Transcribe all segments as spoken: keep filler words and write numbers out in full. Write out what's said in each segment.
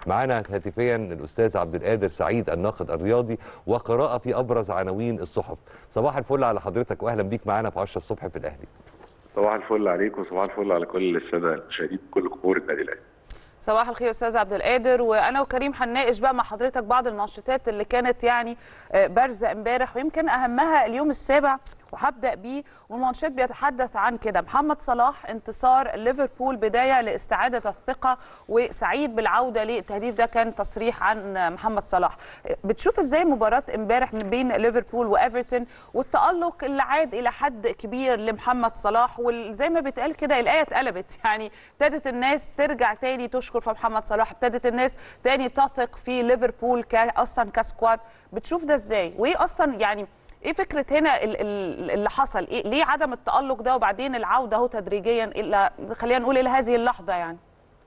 معانا هاتفيا الاستاذ عبد القادر سعيد الناقد الرياضي وقراءه في ابرز عناوين الصحف. صباح الفل على حضرتك واهلا بيك معانا في عشرة الصبح في الاهلي. صباح الفل عليكم وصباح الفل على كل الساده المشاهدين كل جمهور النادي الاهلي. صباح الخير استاذ عبد القادر، وانا وكريم هنناقش بقى مع حضرتك بعض المنشطات اللي كانت يعني بارزه امبارح ويمكن اهمها اليوم السابع وهبدا بيه، والمنشط بيتحدث عن كده: محمد صلاح انتصار ليفربول بدايه لاستعاده الثقه وسعيد بالعوده للتهديف. ده كان تصريح عن محمد صلاح. بتشوف ازاي مباراه امبارح من بين ليفربول وايفرتون والتالق اللي عاد الى حد كبير لمحمد صلاح، وزي ما بيتقال كده الايه اتقلبت، يعني ابتدت الناس ترجع تاني تشكر في محمد صلاح، ابتدت الناس تاني تثق في ليفربول اصلا كسكواد. بتشوف ده ازاي؟ وايه اصلا يعني ايه فكره هنا اللي حصل؟ إيه ليه عدم التالق ده وبعدين العوده اهو تدريجيا الى خلينا نقول الى هذه اللحظه؟ يعني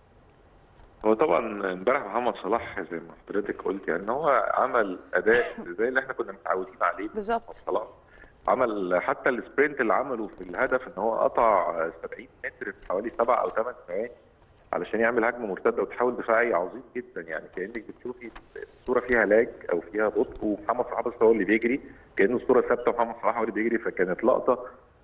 هو طبعا امبارح محمد صلاح زي ما حضرتك قلت يعني ان هو عمل اداء زي اللي احنا كنا متعودين عليه. بالظبط. صلاح عمل حتى السبرنت اللي عمله في الهدف ان هو قطع سبعين متر في حوالي سبع او ثمان ثواني علشان يعمل هجمه مرتده وتحول دفاعي عظيم جدا. يعني كانك بتشوفي الصوره فيها لاج او فيها بطء ومحمد صلاح بس هو اللي بيجري، كانه الصوره ثابته ومحمد صلاح هو اللي بيجري. فكانت لقطه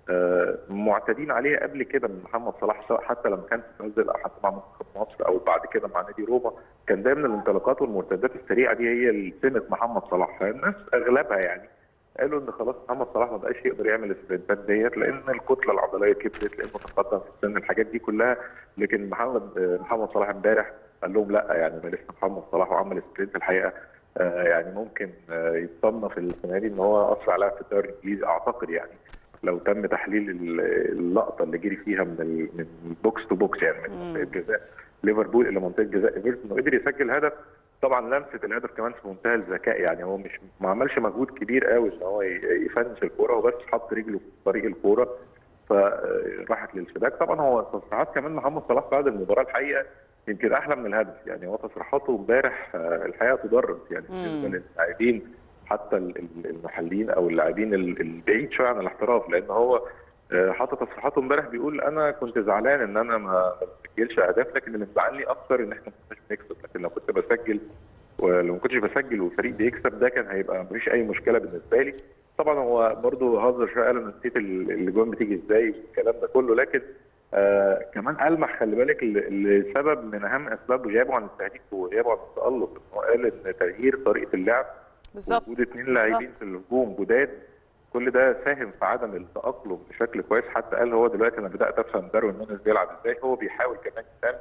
معتادين عليها قبل كده من محمد صلاح، سواء حتى لما كان بينزل او حتى مع منتخب مصر او بعد كده مع نادي روما، كان دايما الانطلاقات والمرتدات السريعه دي هي اللي سمه محمد صلاح. فالناس اغلبها يعني قالوا ان خلاص محمد صلاح ما بقاش يقدر يعمل السبرنتات ديت لان الكتله العضليه كبرت، لانه تقدم في السن، الحاجات دي كلها. لكن محمد محمد صلاح امبارح قال لهم لا، يعني ما لسه محمد صلاح وعمل سبرنت الحقيقه آه يعني ممكن آه يتصنف السنه دي ان هو اسرع لاعب في الدوري الانجليزي اعتقد، يعني لو تم تحليل اللقطه اللي جري فيها من من البوكس تو بوكس، يعني من منطقه جزاء ليفربول الى منطقه جزاء ايفرتون، وقدر يسجل هدف. طبعا لمسه الهدف كمان في منتهى الذكاء، يعني هو مش ما عملش مجهود كبير قوي ان هو يفنش الكوره، هو بس حط رجله في طريق الكوره فراحت للشباك. طبعا هو تصريحات كمان محمد صلاح بعد المباراه الحقيقه يمكن احلى من الهدف، يعني هو تصريحاته امبارح الحقيقه تدرس يعني بالنسبه للاعبين حتى المحليين او اللاعبين البعيد شويه عن الاحتراف، لان هو حتى تصريحاته امبارح بيقول انا كنت زعلان ان انا ما بسجلش اهداف، لكن اللي مزعلني اكتر ان احنا ما كناش بنكسب، لكن لو كنت بسجل ولو ما كنتش بسجل والفريق بيكسب ده كان هيبقى مفيش اي مشكله بالنسبه لي. طبعا هو برده هزر شويه، قال انا نسيت الاجوان بتيجي ازاي والكلام ده كله، لكن آه كمان ألمح خلي بالك لسبب من اهم اسباب غيابه عن التهديف وغيابه عن التالق، هو قال ان تغيير طريقه اللعب بالظبط وجود اثنين لاعبين في الهجوم جداد كل ده ساهم في عدم التأقلم بشكل كويس. حتى قال هو دلوقتي انا بدات افهم داروين نونيز بيلعب ازاي، هو بيحاول كمان يفهم.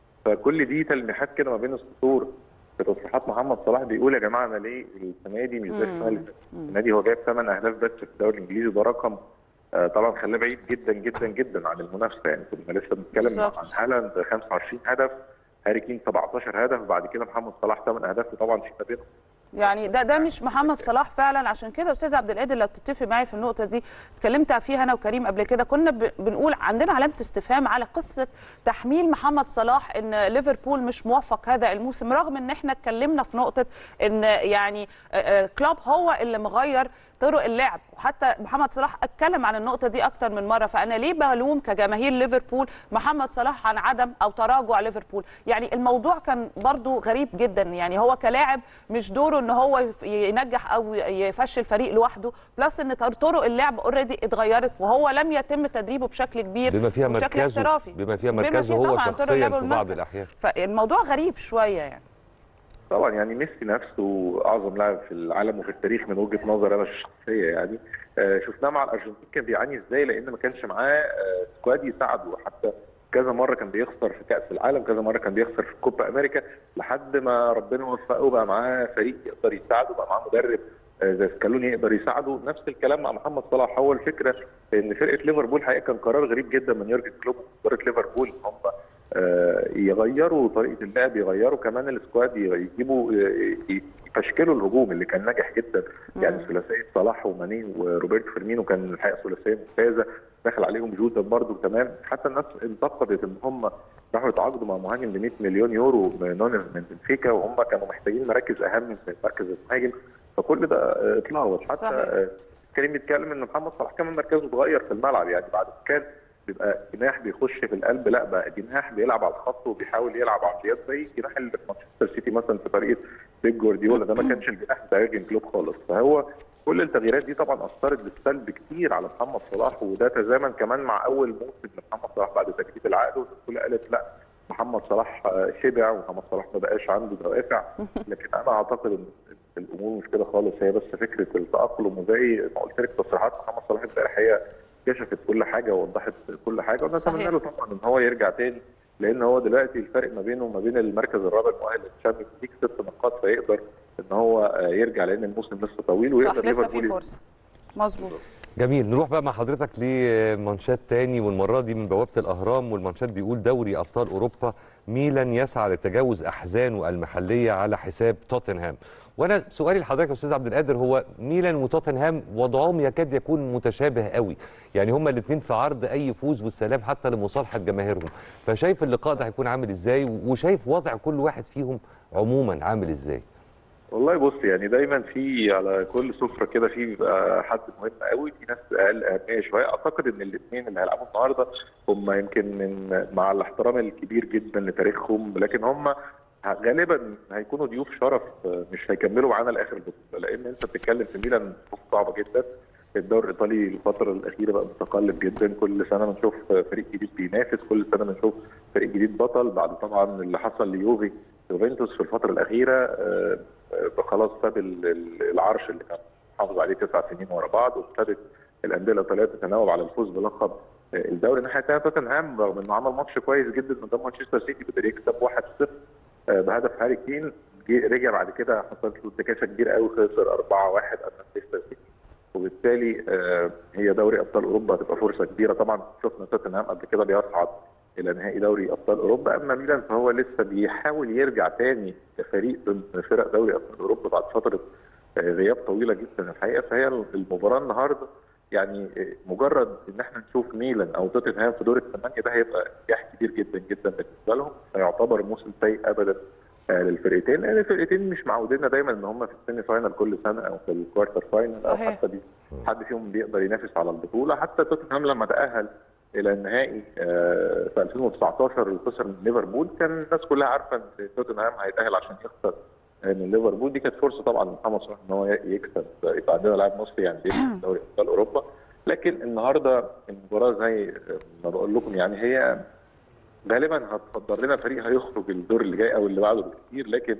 فكل دي تلميحات كده ما بين السطور في تصريحات محمد صلاح، بيقول يا جماعه انا ليه السنه دي مش زي السنه اللي فاتت. السنه دي هو جايب ثمان اهداف بس في الدوري الانجليزي، ده رقم آه طبعا خلاه بعيد جدا جدا جدا عن المنافسه. يعني كنا لسه بنتكلم عن هالاند خمسة وعشرين هدف، هاري كين سبعتاشر هدف، بعد كده محمد صلاح ثمان اهداف، وطبعا في ما بينهم يعني ده ده مش محمد صلاح فعلا. عشان كده استاذ عبد القادر لو تتفق معايا في النقطه دي، اتكلمت فيها انا وكريم قبل كده، كنا بنقول عندنا علامه استفهام على قصه تحميل محمد صلاح ان ليفربول مش موفق هذا الموسم، رغم ان احنا اتكلمنا في نقطه ان يعني كلوب هو اللي مغير طرق اللعب، وحتى محمد صلاح اتكلم عن النقطه دي اكتر من مره. فانا ليه بلوم كجماهير ليفربول محمد صلاح عن عدم او تراجع ليفربول؟ يعني الموضوع كان برضو غريب جدا، يعني هو كلاعب مش دوره ان هو ينجح او يفشل فريق لوحده، بلس ان طرق اللعب اوريدي اتغيرت وهو لم يتم تدريبه بشكل كبير بما فيها بشكل مركزه احترافي، بما فيها مركزه هو شخصيا في بعض الاحيان. فالموضوع غريب شويه يعني. طبعا يعني ميسي نفسه اعظم لاعب في العالم وفي التاريخ من وجهه نظري انا الشخصيه، يعني آه شفناه مع الارجنتين كان بيعاني ازاي، لان ما كانش معاه آه سكواد يساعده. حتى كذا مره كان بيخسر في كاس العالم، كذا مره كان بيخسر في كوبا امريكا، لحد ما ربنا وفقه بقى معاه فريق يقدر يساعده، بقى معاه مدرب آه زي سكالوني يقدر يساعده. نفس الكلام مع محمد صلاح. هو الفكره ان فرقه ليفربول حقيقه كان قرار غريب جدا من يورجن كلوب واداره ليفربول ان هم يغيروا طريقه اللعب، يغيروا كمان السكواد، يجيبوا يفشكلوا الهجوم اللي كان ناجح جدا. يعني ثلاثيه صلاح وماني وروبرت فيرمينو كان الحقيقه ثلاثيه ممتازه، دخل عليهم جوتا برضه تمام. حتى الناس انتقدت ان هم راحوا يتعاقدوا مع مهاجم ب مئة مليون يورو نونيز من بنفيكا، وهم كانوا محتاجين مراكز اهم من مركز المهاجم، فكل ده اتلخبط. حتى كريم بيتكلم ان محمد صلاح كمان مركزه اتغير في الملعب، يعني بعد كان بيبقى جناح بيخش في القلب، لا بقى جناح بيلعب على الخط وبيحاول يلعب عرضيات زي الجناح اللي في مانشستر سيتي مثلا في طريقه بيب جوارديولا. ده ما كانش الجناح بتاع يورجن كلوب خالص. فهو كل التغييرات دي طبعا اثرت بالسلب كتير على محمد صلاح، وده تزامن كمان مع اول موسم لمحمد صلاح بعد تجديد العقد، والكل قالت لا محمد صلاح شبع ومحمد صلاح ما بقاش عنده دوافع. لكن انا اعتقد ان الامور مش كده خالص، هي بس فكره التاقلم. وزي ما قلت لك تصريحات محمد صلاح امبارح هي كشفت كل حاجه ووضحت كل حاجه، ونتمنى له طبعا ان هو يرجع تاني، لان هو دلوقتي الفرق ما بينه وما بين المركز الرابع المؤهل للشامبيونز ليج ست نقاط، فيقدر ان هو يرجع لان الموسم لسه طويل ويقدر لسه في فرصه. مظبوط. جميل. نروح بقى مع حضرتك لمانشات تاني، والمره دي من بوابه الاهرام، والمانشات بيقول دوري ابطال اوروبا ميلان يسعى لتجاوز احزانه المحليه على حساب توتنهام. وانا سؤالي لحضرتك يا استاذ عبد القادر، هو ميلان وتوتنهام وضعهم يكاد يكون متشابه قوي، يعني هما الاثنين في عرض اي فوز والسلام حتى لمصالحه جماهيرهم، فشايف اللقاء ده هيكون عامل ازاي، وشايف وضع كل واحد فيهم عموما عامل ازاي؟ والله بص، يعني دايما في على كل سفره كده في بيبقى حد مهم قوي، في ناس اقل اهميه شويه. اعتقد ان الاثنين اللي هيلعبوا النهارده هم يمكن من مع الاحترام الكبير جدا لتاريخهم، لكن هم غالبا هيكونوا ضيوف شرف، مش هيكملوا معانا لاخر البطوله، لان انت بتتكلم في ميلان صعبه جدا. الدوري الايطالي الفتره الاخيره بقى متقلب جدا، كل سنه بنشوف فريق جديد بينافس، كل سنه بنشوف فريق جديد بطل، بعد طبعا اللي حصل ليوفي يوفنتوس في الفتره الاخيره. خلاص ساب العرش اللي كان حافظ عليه تسع سنين ورا بعض، وابتدت الانديه الايطاليه تتناوب على الفوز بلقب الدوري. الناحيه الثانيه توتنهام رغم انه عمل ماتش كويس جدا قدام مانشستر سيتي، قدر يكسب واحد صفر بهدف هاري كين، رجع بعد كده حصلت له انتكاسه كبيره قوي، خسر أربعة واحد امام مانشستر سيتي، وبالتالي هي دوري ابطال اوروبا هتبقى فرصه كبيره. طبعا شفنا توتنهام قبل كده بيصعد الى نهائي دوري ابطال اوروبا، اما ميلان فهو لسه بيحاول يرجع تاني كفريق ضمن فرق دوري ابطال اوروبا بعد فتره غياب طويله جدا الحقيقه. فهي المباراه النهارده يعني مجرد ان احنا نشوف ميلان او توتنهام في دور الثمانيه ده هيبقى نجاح كبير جدا جدا بالنسبه لهم، فيعتبر موسم سيء ابدا للفرقتين، لان الفرقتين مش معوديننا دايما ان هم في السيمي فاينال كل سنه او في الكوارتر فاينال او حتى بي حد فيهم بيقدر ينافس على البطوله. حتى توتنهام لما تاهل الى النهائي في ألفين وتسعتاشر وخسر من ليفربول، كان الناس كلها عارفه ان توتنهام هيتاهل عشان يخسر من ليفربول. دي كانت فرصه طبعا لمحمد صلاح ان هو يكسب، يبقى عندنا لاعب مصري يعني بيكسب دوري ابطال اوروبا. لكن النهارده المباراه زي ما بقول لكم يعني هي غالبا هتصدر لنا فريق هيخرج الدور اللي جاي او اللي بعده بكتير، لكن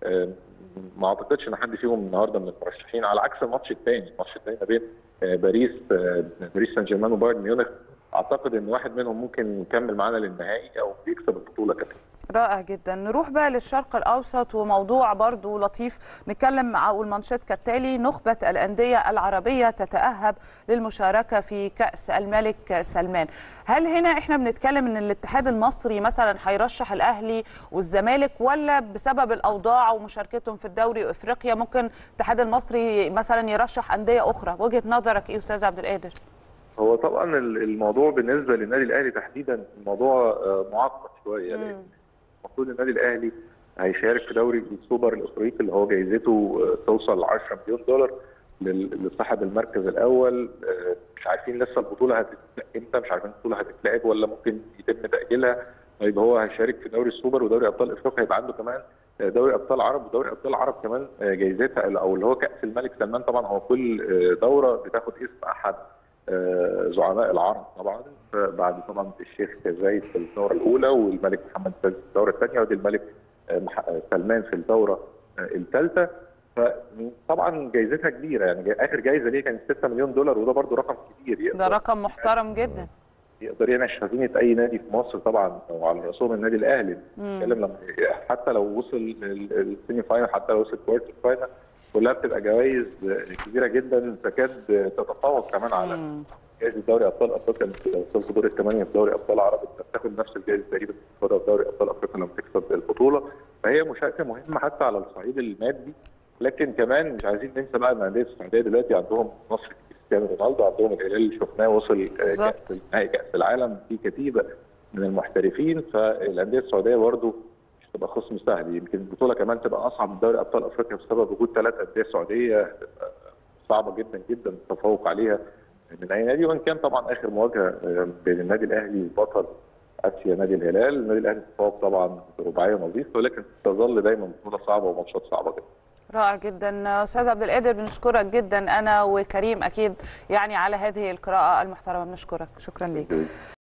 ما اعتقدش ان حد فيهم النهارده من المرشحين، على عكس الماتش الثاني، الماتش الثاني ما بين باريس باريس سان جيرمان وبايرن ميونخ، اعتقد ان واحد منهم ممكن يكمل معانا للنهائي او يكسب البطوله كمان. رائع جدا. نروح بقى للشرق الاوسط، وموضوع برضو لطيف نتكلم مع والمانشيت كالتالي: نخبه الانديه العربيه تتاهب للمشاركه في كاس الملك سلمان. هل هنا احنا بنتكلم ان الاتحاد المصري مثلا هيرشح الاهلي والزمالك، ولا بسبب الاوضاع ومشاركتهم في الدوري وافريقيا ممكن الاتحاد المصري مثلا يرشح انديه اخرى؟ وجهه نظرك ايه استاذ عبد القادر؟ هو طبعا الموضوع بالنسبه للنادي الاهلي تحديدا الموضوع معقد شويه، لان المفروض النادي الاهلي هيشارك في دوري السوبر الافريقي اللي هو جايزته توصل ل عشرة مليون دولار لصاحب المركز الاول. مش عارفين لسه البطوله هتتلعب امتى، مش عارفين البطوله هتتلعب ولا ممكن يتم تاجيلها. طيب هو هيشارك في دوري السوبر ودوري ابطال افريقيا، هيبقى عنده كمان دوري ابطال عرب، ودوري ابطال عرب كمان جايزتها او اللي هو كاس الملك سلمان. طبعا هو كل دوره بتاخد اسم احد زعماء العرب طبعا، بعد طبعا الشيخ زايد في الدوره الاولى والملك محمد في الدوره الثانيه ودي الملك سلمان في الدوره الثالثه. فطبعا جايزتها كبيره، يعني اخر جايزه ليه كانت ستة مليون دولار، وده برده رقم كبير. ده رقم محترم جدا، يقدر ينعش خزينه اي نادي في مصر طبعا، وعلى راسهم النادي الاهلي. بنتكلم لما حتى لو وصل السيمي فاينل، حتى لو وصل كوارتر فاينل، كلها بتبقى جوائز كبيره جدا تكاد تتفوق كمان على جائزه دوري ابطال افريقيا. لو وصلت دور الثمانيه في دوري ابطال عرب انت بتاخد نفس الجائزه تقريبا في دوري ابطال افريقيا لما تكسب البطوله. فهي مشاركه مهمه حتى على الصعيد المادي، لكن كمان مش عايزين ننسى بقى ان انديه السعوديه دلوقتي عندهم نصر كريستيانو رونالدو، عندهم الهلال اللي شفناه وصل كاس نهائي كاس العالم في كتيبه من المحترفين. فالانديه السعوديه برضه مش تبقى خصم سهل، يمكن البطوله كمان تبقى اصعب من دوري ابطال افريقيا بسبب وجود ثلاث انديه سعوديه صعبه جدا جدا التفوق عليها من اي نادي، وان كان طبعا اخر مواجهه بين النادي الاهلي وبطل اسيا نادي الهلال، النادي الاهلي تفوق طبعا برباعيه نظيفه، ولكن تظل دايما بطوله صعبه وماتشات صعبه جدا. رائع جدا استاذ عبد القادر، بنشكرك جدا انا وكريم اكيد يعني على هذه القراءه المحترمه، بنشكرك، شكرا لك.